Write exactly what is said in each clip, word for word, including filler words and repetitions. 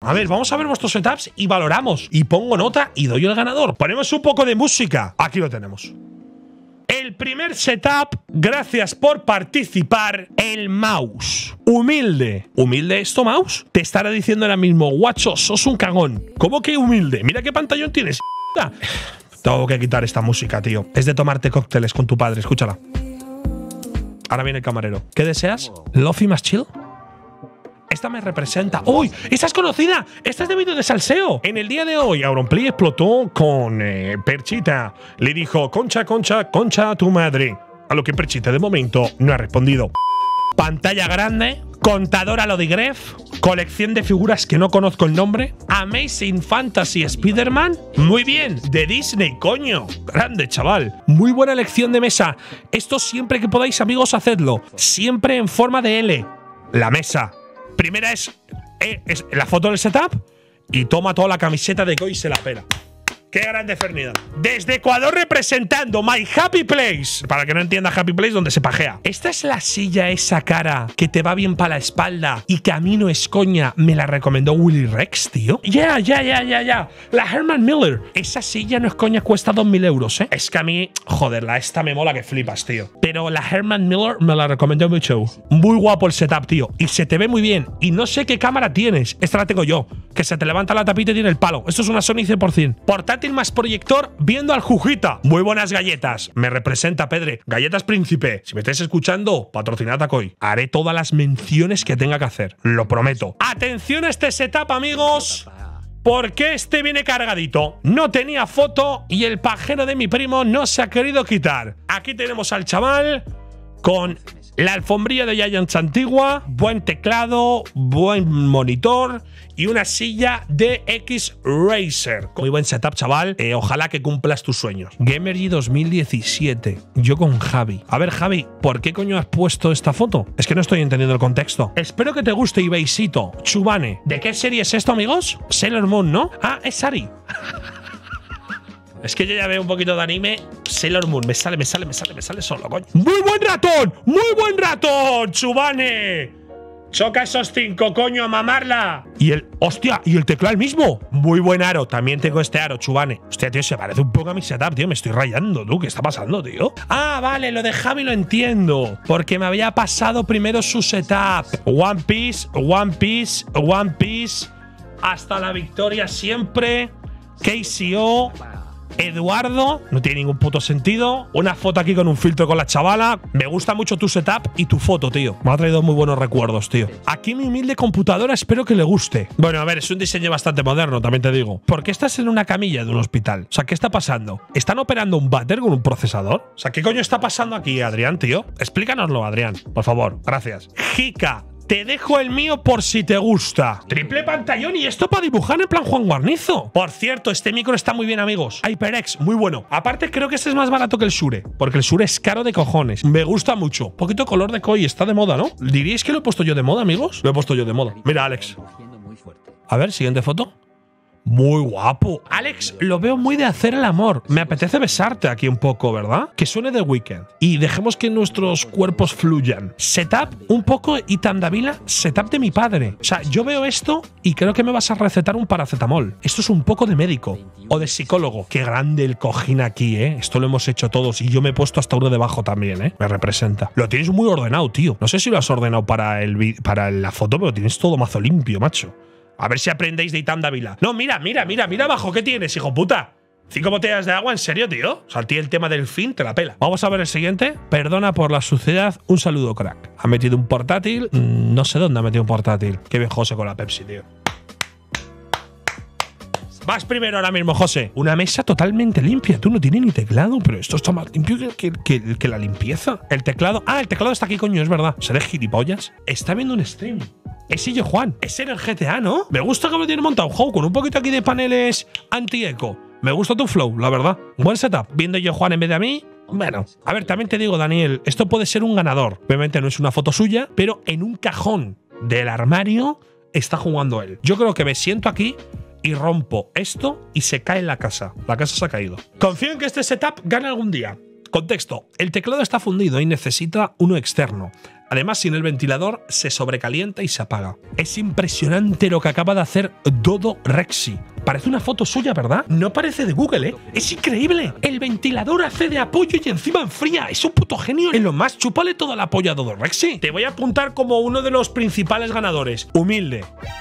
A ver, vamos a ver vuestros setups y valoramos. Y pongo nota y doy el ganador. Ponemos un poco de música. Aquí lo tenemos. El primer setup, gracias por participar, el mouse. Humilde. ¿Humilde esto, mouse? Te estará diciendo ahora mismo, guacho, sos un cagón. ¿Cómo que humilde? Mira qué pantallón tienes. Tengo que quitar esta música, tío. Es de tomarte cócteles con tu padre, escúchala. Ahora viene el camarero. ¿Qué deseas? ¿Lofi más chill? Esta me representa. ¡Uy! ¡Esta es conocida! ¡Esta es de vídeo de salseo! En el día de hoy, Auronplay explotó con eh, Perchita. Le dijo, concha, concha, concha a tu madre. A lo que Perchita, de momento, no ha respondido. Pantalla grande, contador a lo de Gref, colección de figuras que no conozco el nombre, Amazing Fantasy Spider-Man. Muy bien, de Disney, coño. Grande, chaval. Muy buena elección de mesa. Esto siempre que podáis, amigos, hacedlo. Siempre en forma de L. La mesa. Primera es, eh, es la foto del setup y toma toda la camiseta de Koi y se la pela. ¡Qué grande Fernida! Desde Ecuador representando My Happy Place. Para que no entienda Happy Place, donde se pajea. Esta es la silla, esa cara, que te va bien para la espalda y que a mí no es coña. Me la recomendó Willy Rex, tío. Ya, ya, ya, ya, ya. La Herman Miller. Esa silla no es coña, cuesta dos mil euros, ¿eh? Es que a mí, joder, la esta me mola que flipas, tío. Pero la Herman Miller me la recomendó mucho. Muy guapo el setup, tío. Y se te ve muy bien. Y no sé qué cámara tienes. Esta la tengo yo. Que se te levanta la tapita y tiene el palo. Esto es una Sony cien por cien. Portátil más proyector viendo al Jujita. Muy buenas galletas. Me representa, Pedre. Galletas Príncipe. Si me estáis escuchando, patrocinad a Koi. Haré todas las menciones que tenga que hacer. Lo prometo. Atención a este setup, amigos. Porque este viene cargadito. No tenía foto y el pajero de mi primo no se ha querido quitar. Aquí tenemos al chaval con la alfombrilla de Giants antigua, buen teclado, buen monitor y una silla de X-Racer. Muy buen setup, chaval. Eh, ojalá que cumplas tus sueños. Gamergy dos mil diecisiete. Yo con Javi. A ver, Javi, ¿por qué coño has puesto esta foto? Es que no estoy entendiendo el contexto. Espero que te guste y beisito. Chubane. ¿De qué serie es esto, amigos? Sailor Moon, ¿no? Ah, es Ari. Es que yo ya veo un poquito de anime. Sailor Moon, me sale, me sale, me sale, me sale solo, coño. ¡Muy buen ratón! ¡Muy buen ratón! ¡Chubane! Choca esos cinco, coño, a mamarla. Y el… ¡Hostia! ¿Y el teclado el mismo? Muy buen aro. También tengo este aro, Chubane. Hostia, tío, se parece un poco a mi setup, tío. Me estoy rayando, tú. ¿Qué está pasando, tío? Ah, vale, lo de Javi lo entiendo. Porque me había pasado primero su setup. One Piece, One Piece, One Piece. Hasta la victoria siempre. K C O… Eduardo, no tiene ningún puto sentido. Una foto aquí con un filtro con la chavala. Me gusta mucho tu setup y tu foto, tío. Me ha traído muy buenos recuerdos, tío. Aquí mi humilde computadora, espero que le guste. Bueno, a ver, es un diseño bastante moderno, también te digo. ¿Por qué estás en una camilla de un hospital? O sea, ¿qué está pasando? ¿Están operando un váter con un procesador? O sea, ¿qué coño está pasando aquí, Adrián, tío? Explícanoslo, Adrián, por favor. Gracias. Jica. Te dejo el mío por si te gusta. Triple pantallón y esto para dibujar en plan Juan Guarnizo. Por cierto, este micro está muy bien, amigos. HyperX, muy bueno. Aparte, creo que este es más barato que el Shure, porque el Shure es caro de cojones. Me gusta mucho. Poquito color de Koi, está de moda, ¿no? ¿Diríais que lo he puesto yo de moda, amigos? Lo he puesto yo de moda. Mira, Alex. A ver, siguiente foto. Muy guapo. Alex, lo veo muy de hacer el amor. Me apetece besarte aquí un poco, ¿verdad? Que suene The Weeknd. Y dejemos que nuestros cuerpos fluyan. Setup un poco y Tandavila, setup de mi padre. O sea, yo veo esto y creo que me vas a recetar un paracetamol. Esto es un poco de médico o de psicólogo. Qué grande el cojín aquí, ¿eh? Esto lo hemos hecho todos y yo me he puesto hasta uno debajo también, ¿eh? Me representa. Lo tienes muy ordenado, tío. No sé si lo has ordenado para, el, para la foto, pero tienes todo mazo limpio, macho. A ver si aprendéis de Itam Dávila. No, mira, mira, mira, mira abajo. ¿Qué tienes, hijo puta? ¿Cinco botellas de agua? ¿En serio, tío? O sea, a ti el tema del fin te la pela. Vamos a ver el siguiente. Perdona por la suciedad. Un saludo, crack. Ha metido un portátil. Mm, no sé dónde ha metido un portátil. Qué bien José con la Pepsi, tío. Vas primero ahora mismo, José. Una mesa totalmente limpia. Tú no tienes ni teclado, pero esto está más limpio que, que, que, que la limpieza. El teclado… Ah, el teclado está aquí, coño, es verdad. ¿Seré gilipollas? Está viendo un stream. Es Illo Juan. Ese era el G T A, ¿no? Me gusta que me tiene montado, Jou, con un poquito aquí de paneles anti-eco. Me gusta tu flow, la verdad. Buen setup. Viendo Illo Juan en vez de a mí… Bueno, a ver, también te digo, Daniel, esto puede ser un ganador. Obviamente no es una foto suya, pero en un cajón del armario está jugando él. Yo creo que me siento aquí y rompo esto y se cae en la casa. La casa se ha caído. Confío en que este setup gane algún día. Contexto. El teclado está fundido y necesita uno externo. Además, sin el ventilador, se sobrecalienta y se apaga. Es impresionante lo que acaba de hacer Dodo Rexy. Parece una foto suya, ¿verdad? No parece de Google, ¿eh? Es increíble. El ventilador hace de apoyo y encima enfría. Es un puto genio. En lo más, chúpale toda la polla a Dodo Rexy. Te voy a apuntar como uno de los principales ganadores. Humilde.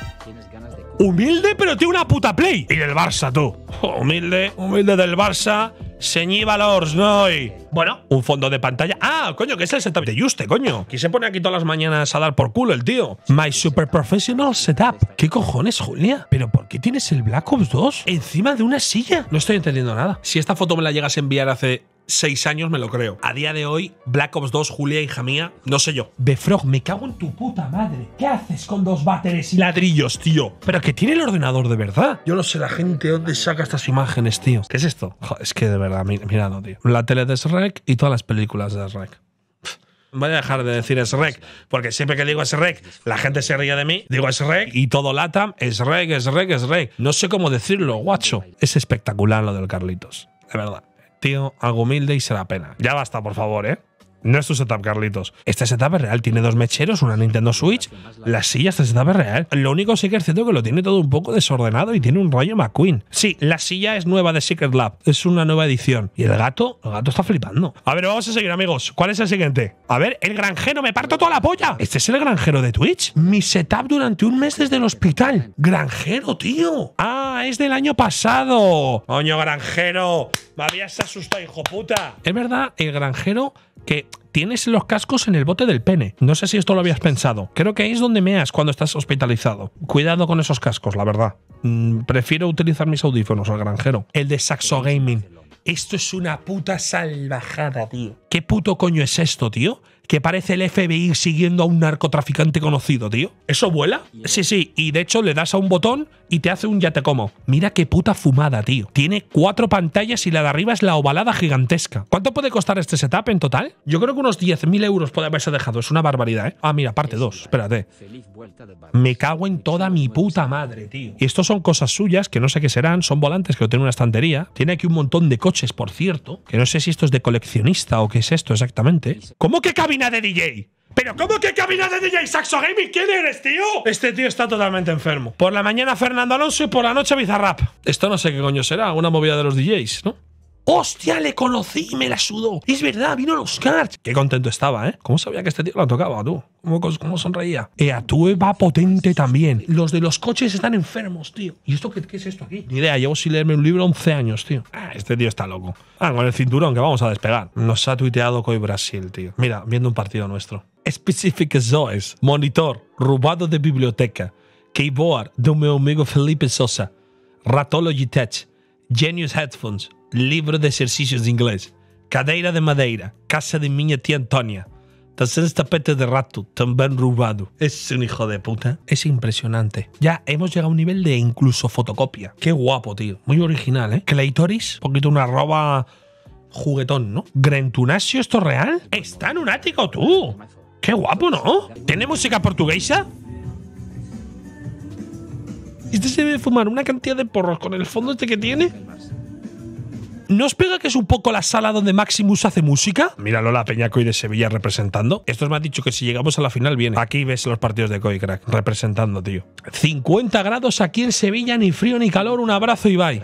Humilde, pero tiene una puta Play. Y del Barça, tú. Oh, humilde, humilde del Barça. Señí Valors, no. Bueno, un fondo de pantalla. Ah, coño, que es el setup de Juste, coño. Aquí se pone aquí todas las mañanas a dar por culo el tío. My super professional setup. ¿Qué cojones, Julia? ¿Pero por qué tienes el Black Ops dos encima de una silla? No estoy entendiendo nada. Si esta foto me la llegas a enviar hace seis años, me lo creo. A día de hoy, Black Ops dos, Julia, hija mía, no sé yo. Befrog, me cago en tu puta madre. ¿Qué haces con dos váteres y ladrillos, tío? Pero que tiene el ordenador de verdad. Yo no sé la gente dónde saca estas imágenes, tío. ¿Qué es esto? Joder, es que de verdad, mirad, tío. La tele de Shrek y todas las películas de Shrek. Voy a dejar de decir Shrek, porque siempre que digo Shrek, la gente se ríe de mí. Digo Shrek y todo Latam, Shrek, Shrek, Shrek. No sé cómo decirlo, guacho. Es espectacular lo del Carlitos, de verdad. Tío, algo humilde y se da pena. Ya basta, por favor, ¿eh? No es tu setup, Carlitos. Este setup es real. Tiene dos mecheros, una Nintendo Switch. La silla, este setup es real. Lo único sí que es cierto que lo tiene todo un poco desordenado y tiene un rollo McQueen. Sí, la silla es nueva de Secret Lab. Es una nueva edición. Y el gato, el gato está flipando. A ver, vamos a seguir, amigos. ¿Cuál es el siguiente? A ver, el granjero, me parto toda la polla. ¿Este es el granjero de Twitch? Mi setup durante un mes desde el hospital. Granjero, tío. Ah, es del año pasado. Coño, granjero. Me habías asustado, hijo puta. Es verdad, el granjero que tienes los cascos en el bote del pene. No sé si esto lo habías pensado. Creo que ahí es donde meas cuando estás hospitalizado. Cuidado con esos cascos, la verdad. Mm, prefiero utilizar mis audífonos al granjero. El de Saxo Gaming. Esto es una puta salvajada, tío. ¿Qué puto coño es esto, tío? Que parece el F B I siguiendo a un narcotraficante conocido, tío. ¿Eso vuela? Sí, sí. Y de hecho le das a un botón y te hace un ya te como. Mira qué puta fumada, tío. Tiene cuatro pantallas y la de arriba es la ovalada gigantesca. ¿Cuánto puede costar este setup en total? Yo creo que unos diez mil euros puede haberse dejado. Es una barbaridad, ¿eh? Ah, mira, parte dos. Espérate. Me cago en toda mi puta madre, tío. Y estos son cosas suyas que no sé qué serán. Son volantes que lo tiene en una estantería. Tiene aquí un montón de coches, por cierto. Que no sé si esto es de coleccionista o qué es esto exactamente. ¿Cómo que cabina de D J? ¿Pero cómo que cabina de D J? ¿Saxo Gaming? ¿Quién eres, tío? Este tío está totalmente enfermo. Por la mañana Fernando Alonso y por la noche Bizarrap. Esto no sé qué coño será. Una movida de los D Js, ¿no? ¡Hostia! Le conocí y me la sudó. Es verdad, vino a los karts. Qué contento estaba, ¿eh? ¿Cómo sabía que este tío la tocaba, tú? ¿Cómo, cómo sonreía? Ea, tú va potente también. Los de los coches están enfermos, tío. ¿Y esto qué, qué es esto aquí? Ni idea, llevo sin leerme un libro once años, tío. Ah, este tío está loco. Ah, con el cinturón, que vamos a despegar. Nos ha tuiteado Coi Brasil, tío. Mira, viendo un partido nuestro. Specific Zoes. Monitor. Robado de biblioteca. Keyboard do meu amigo Felipe Sosa. Ratology Tech. Genius Headphones. Livro de exercícios de inglês. Cadeira de madeira. Casa de minha tia Antonia. Terceiro tapete de rato. También robado. Es un hijo de puta. Es impresionante. Ya hemos llegado a un nivel de incluso fotocopia. Qué guapo, tío. Muy original, ¿eh? Claytoris. Un poquito una arroba juguetón, ¿no? Grentunasio, ¿esto es real? Está en un ático, tú. Qué guapo, ¿no? ¿Tiene música portuguesa? Este se debe fumar una cantidad de porros con el fondo este que tiene. ¿No os pega que es un poco la sala donde Maximus hace música? Míralo, la peña Coi de Sevilla representando. Estos me han dicho que si llegamos a la final viene. Aquí ves los partidos de Coi, crack. Representando, tío. cincuenta grados aquí en Sevilla, ni frío ni calor. Un abrazo, Ibai.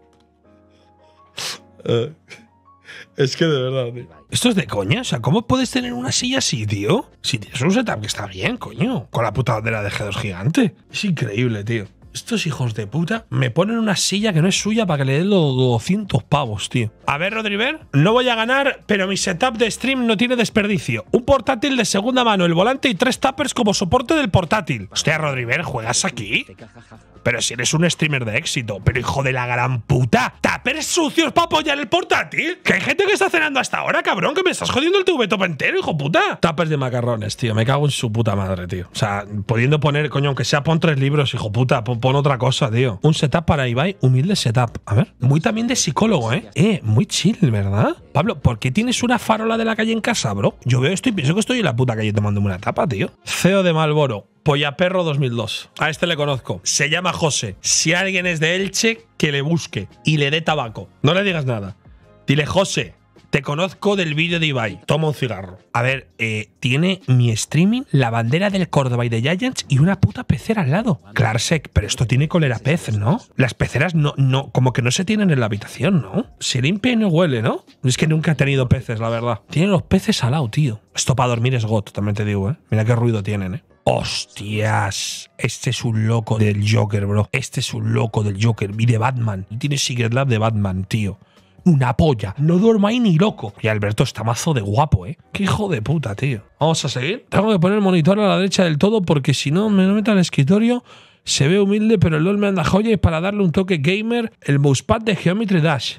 Uh, es que de verdad, tío. ¿Esto es de coña? O sea, ¿cómo puedes tener una silla así, tío? Si tienes un setup que está bien, coño. Con la puta bandera de G dos gigante. Es increíble, tío. Estos hijos de puta me ponen una silla que no es suya para que le den los doscientos pavos, tío. A ver, Rodriver, no voy a ganar, pero mi setup de stream no tiene desperdicio. Un portátil de segunda mano, el volante y tres tuppers como soporte del portátil. Hostia, Rodriver, ¿juegas aquí? Pero si eres un streamer de éxito. Pero hijo de la gran puta, ¿tuppers sucios para apoyar el portátil? Que hay gente que está cenando hasta ahora, cabrón, que me estás jodiendo el T V top entero, hijo puta. Tuppers de macarrones, tío, me cago en su puta madre, tío. O sea, pudiendo poner, coño, aunque sea pon tres libros, hijo puta, pon, pon otra cosa, tío. Un setup para Ibai, humilde setup. A ver, muy también de psicólogo, ¿eh? Eh, muy chill, ¿verdad? Pablo, ¿por qué tienes una farola de la calle en casa, bro? Yo veo esto y pienso que estoy en la puta calle tomándome una tapa, tío. C E O de Malboro. Pollaperro dos mil dos. A este le conozco. Se llama José. Si alguien es de Elche, que le busque y le dé tabaco. No le digas nada. Dile, José, Te conozco del vídeo de Ibai. Toma un cigarro. A ver, eh, tiene mi streaming, la bandera del Córdoba y de Giants y una puta pecera al lado. Clarsec, pero esto tiene colera pez, ¿no? Las peceras no, no, como que no se tienen en la habitación, ¿no? Se limpia y no huele, ¿no? Es que nunca he tenido peces, la verdad. Tiene los peces al lado, tío. Esto para dormir es got, también te digo, ¿eh? Mira qué ruido tienen, ¿eh? Hostias, este es un loco del Joker, bro. Este es un loco del Joker y de Batman. Y tiene Secret Lab de Batman, tío. Una polla. No duermo ahí ni loco. Y Alberto está mazo de guapo, ¿eh? Qué hijo de puta, tío. Vamos a seguir. Tengo que poner el monitor a la derecha del todo porque si no me lo meto al escritorio. Se ve humilde, pero el LOL me anda joya y para darle un toque gamer, el mousepad de Geometry Dash.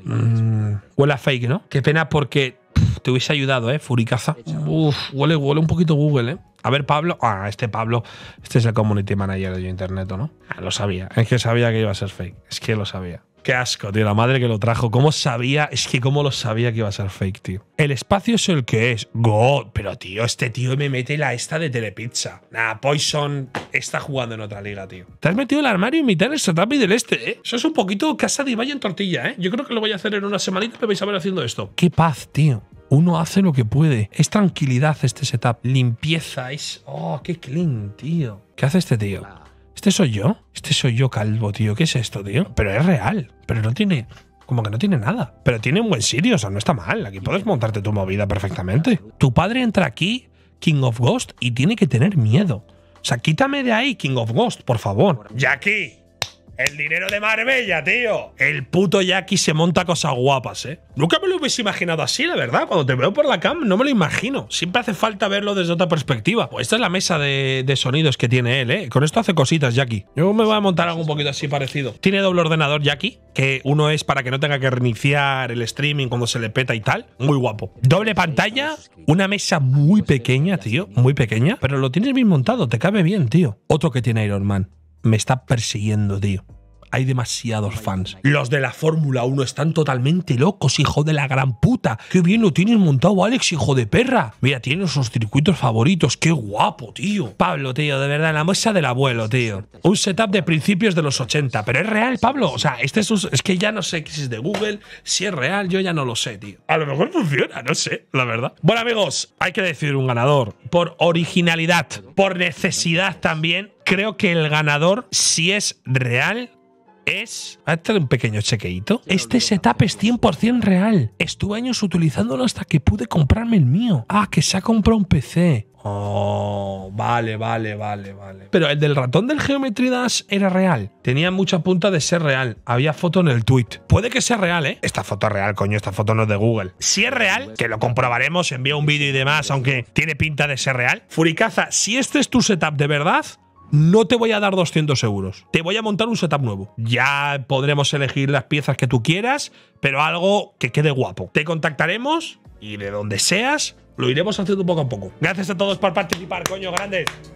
Mm, huele a fake, ¿no? Qué pena porque pff, te hubiese ayudado, ¿eh? Furicaza. Uf, huele, huele un poquito Google, ¿eh? A ver, Pablo. Ah, este Pablo. Este es el community manager de Internet, ¿no? Ah, lo sabía. Es que sabía que iba a ser fake. Es que lo sabía. Qué asco, tío. La madre que lo trajo. ¿Cómo sabía? Es que cómo lo sabía que iba a ser fake, tío. El espacio es el que es. God. Pero, tío, este tío me mete la esta de Telepizza. Nah, Poison está jugando en otra liga, tío. Te has metido el armario y mitad en el setup del este, ¿eh? Eso es un poquito casa de Ibai en tortilla, ¿eh? Yo creo que lo voy a hacer en una semanita. Me vais a ver haciendo esto. Qué paz, tío. Uno hace lo que puede. Es tranquilidad este setup. Limpieza. Es... Oh, qué clean, tío. ¿Qué hace este tío? ¿Este soy yo? Este soy yo calvo, tío. ¿Qué es esto, tío? Pero es real. Pero no tiene... Como que no tiene nada. Pero tiene un buen sitio, o sea, no está mal. Aquí puedes montarte tu movida perfectamente. Tu padre entra aquí, King of Ghost, y tiene que tener miedo. O sea, quítame de ahí, King of Ghost, por favor. Jackie. El dinero de Marbella, tío. El puto Jackie se monta cosas guapas, ¿eh? Nunca me lo hubiese imaginado así, la verdad. Cuando te veo por la cam, no me lo imagino. Siempre hace falta verlo desde otra perspectiva. Pues esta es la mesa de, de sonidos que tiene él, ¿eh? Con esto hace cositas, Jackie. Yo me voy a montar algo un poquito así parecido. Tiene doble ordenador, Jackie, que uno es para que no tenga que reiniciar el streaming cuando se le peta y tal. Muy guapo. Doble pantalla, una mesa muy pequeña, tío. Muy pequeña. Pero lo tienes bien montado, te cabe bien, tío. Otro que tiene Iron Man. Me está persiguiendo, tío. Hay demasiados fans. Los de la Fórmula uno están totalmente locos, hijo de la gran puta. Qué bien lo tienes montado, Alex, hijo de perra. Mira, tiene sus circuitos favoritos. Qué guapo, tío. Pablo, tío, de verdad, la mesa del abuelo, tío. Un setup de principios de los ochenta. Pero es real, Pablo. O sea, este es, un, es que ya no sé si es de Google, si es real, yo ya no lo sé, tío. A lo mejor funciona, no sé, la verdad. Bueno, amigos, hay que decidir un ganador. Por originalidad, por necesidad también, creo que el ganador, si es real, es... ¿Va a tener un pequeño chequeito? Este setup es cien por cien real. Estuve años utilizándolo hasta que pude comprarme el mío. Ah, que se ha comprado un P C. Oh, vale, vale, vale, vale. Pero el del ratón del Geometry Dash era real. Tenía mucha punta de ser real. Había foto en el tweet. Puede que sea real, ¿eh? Esta foto es real, coño. Esta foto no es de Google. Si es real, que lo comprobaremos, envía un vídeo y demás, aunque tiene pinta de ser real. Furicaza, si este es tu setup de verdad... No te voy a dar doscientos euros. Te voy a montar un setup nuevo. Ya podremos elegir las piezas que tú quieras, pero algo que quede guapo. Te contactaremos y de donde seas lo iremos haciendo poco a poco. Gracias a todos por participar, coño, grandes.